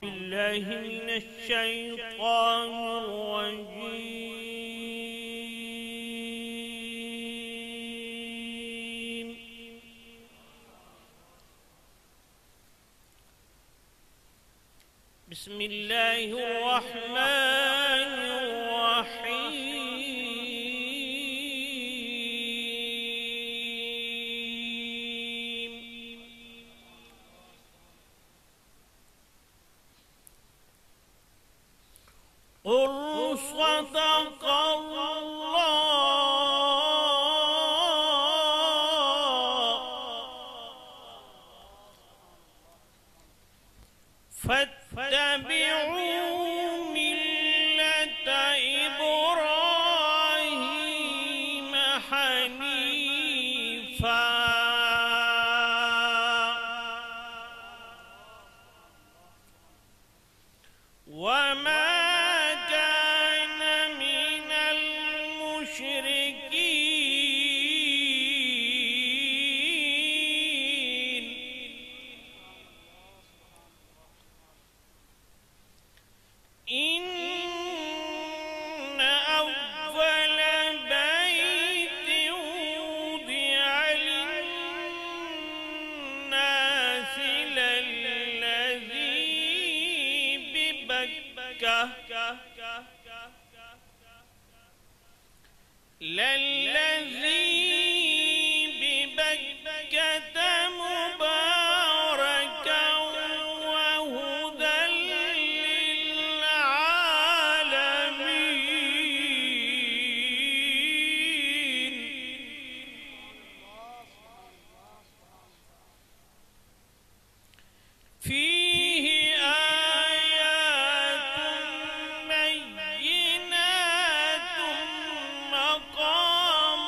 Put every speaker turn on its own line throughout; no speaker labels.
بالله من الشيطان الرجيم. بسم الله الرحمن الرحيم. قل صدق الله فاتبعوا ملة إبراهيم حنيفا وما كان من المشركين. إن أول بيت وضع للناس للذي ببكة مباركا وهدى للعالمين. فيه آيات بينات مقام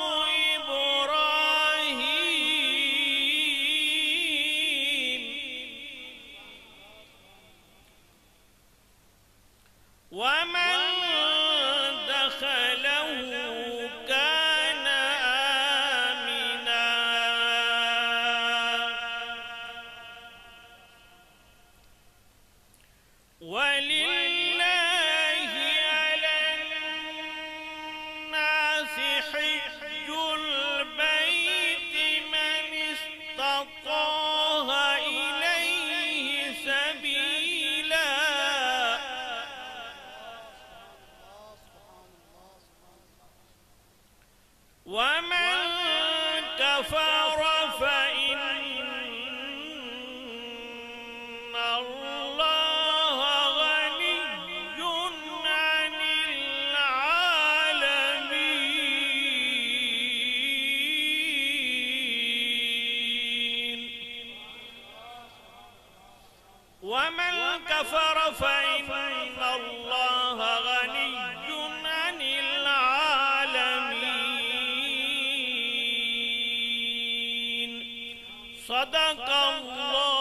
إبراهيم ومن دخله كان آمنا. ولله على الناس حج البيت من استطاع إليه سبيلا ومن كفر فإن الله غني عن العالمين. ومن كفر فإن الله غني عن العالمين. صدق الله